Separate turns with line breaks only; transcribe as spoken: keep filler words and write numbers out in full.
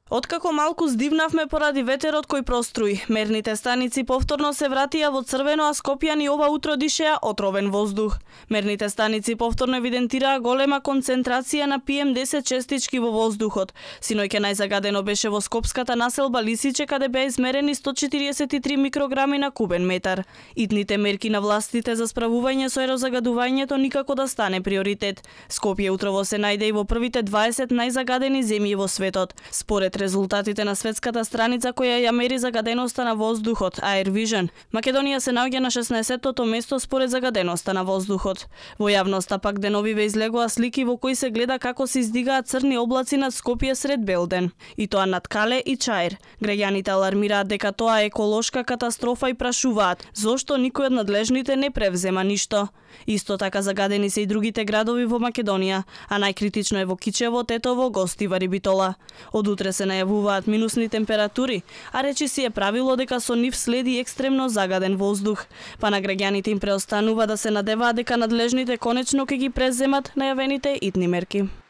Откако малку здивнавме поради ветерот кој проструи, мерните станици повторно се вратија во црвено, а скопјани ова утро дишеа отровен воздух. Мерните станици повторно евидентираа голема концентрација на пи ем десет честички во воздухот. Синоќа најзагадено беше во скопската населба Лисиче, каде беа измерени сто четириесет и три микрограми на кубен метар. Итните мерки на властите за справување со ерозагадувањето никако да стане приоритет. Скопје утрово се најде и во првите дваесет најзагадени земји во светот. Според резултатите на светската страница која ја мери загаденоста на воздухот, Air Vision, Македонија се наоѓа на шеснаесеттото место според загаденоста на воздухот. Во јавноста пак деновиве излегоа слики во кои се гледа како се издигаат црни облаци над Скопје сред бел ден, и тоа над Кале и Чаир. Граѓаните алармираат дека тоа е еколошка катастрофа и прашуваат зошто никој од надлежните не превзема ништо. Исто така загадени се и другите градови во Македонија, а најкритично е во Кичево, Тетово, Гостивар и Битола. Од утре се најавуваат минусни температури, а речи си е правило дека со нив следи екстремно загаден воздух. Па на граѓаните им преостанува да се надеваат дека надлежните конечно ќе ги преземат најавените итни мерки.